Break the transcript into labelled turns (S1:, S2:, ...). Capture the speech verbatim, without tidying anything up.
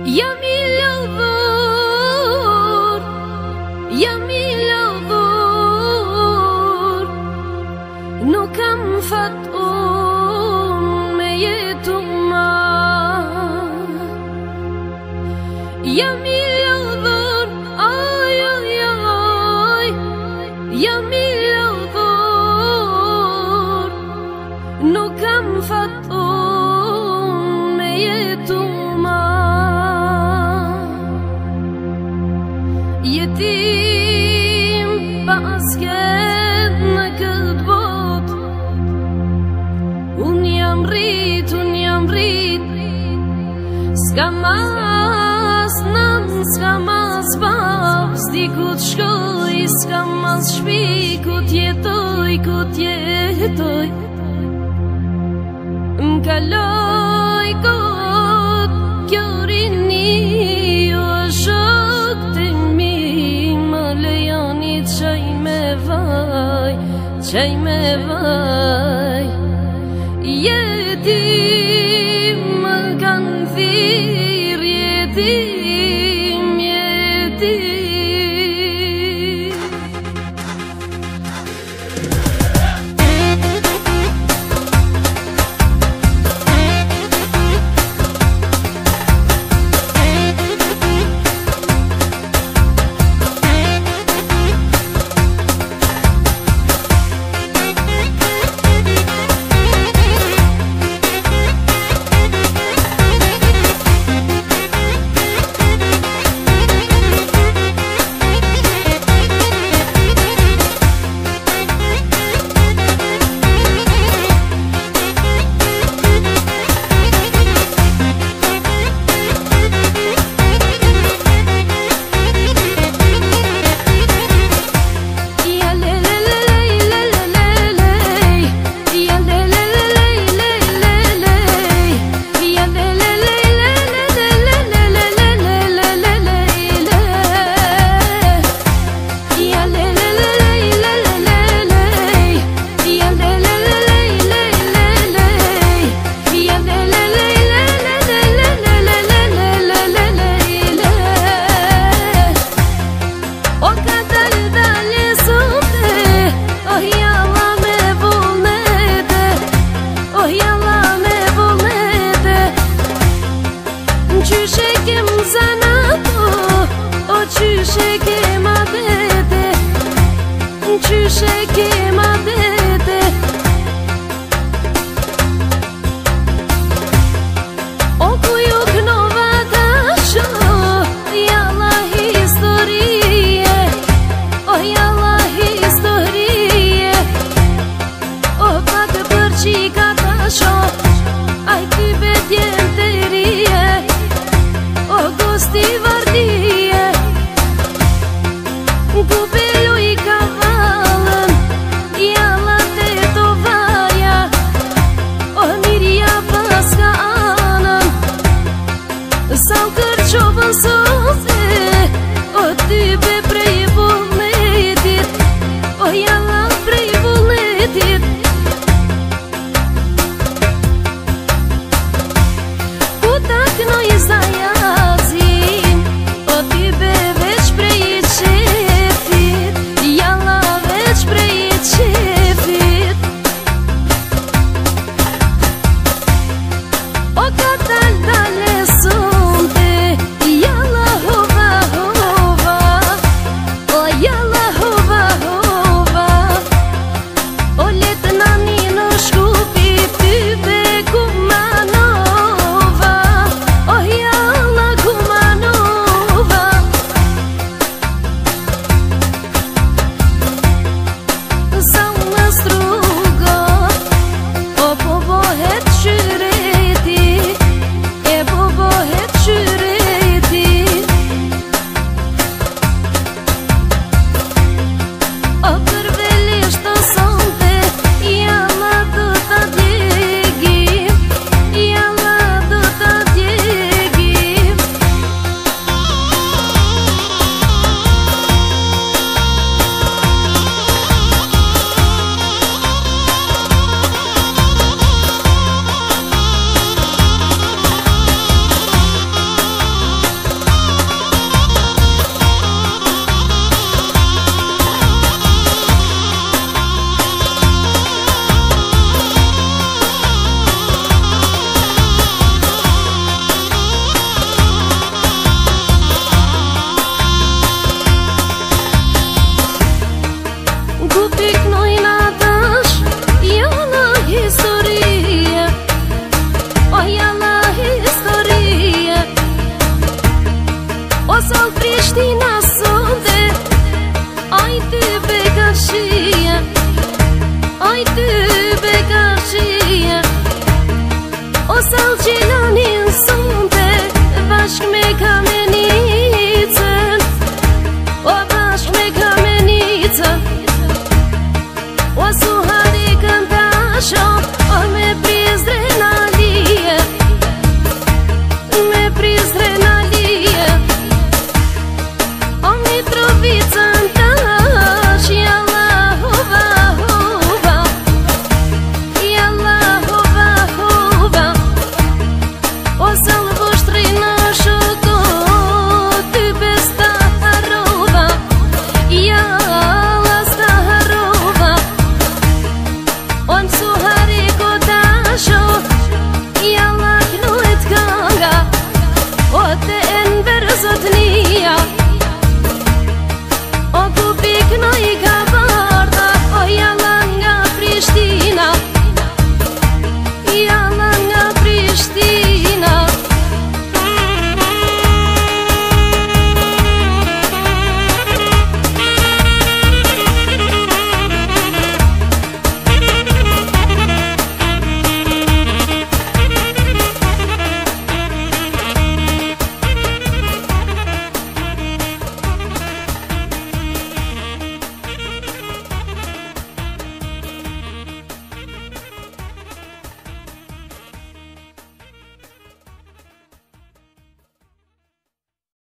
S1: Jam i lodhur, jam i lodhur, nuk kam fat unë me jetu ma. Jam i lodhur, aj, aj, aj, jam i lodhur, nuk kam fat unë me jetu ma. Jetim pa asket në këtë bot, unë jam rrit, unë jam rrit, s'ka mas nën, s'ka mas bab, s'di ku t'shkoj, s'ka mas shpi, ku t'jetoj, ku t'jetoj. M'kaloj kot, kjo rini ju shok të mi, më lejoni qaj me vaj, qaj me vaj. Jetim më kanë thirr, jetim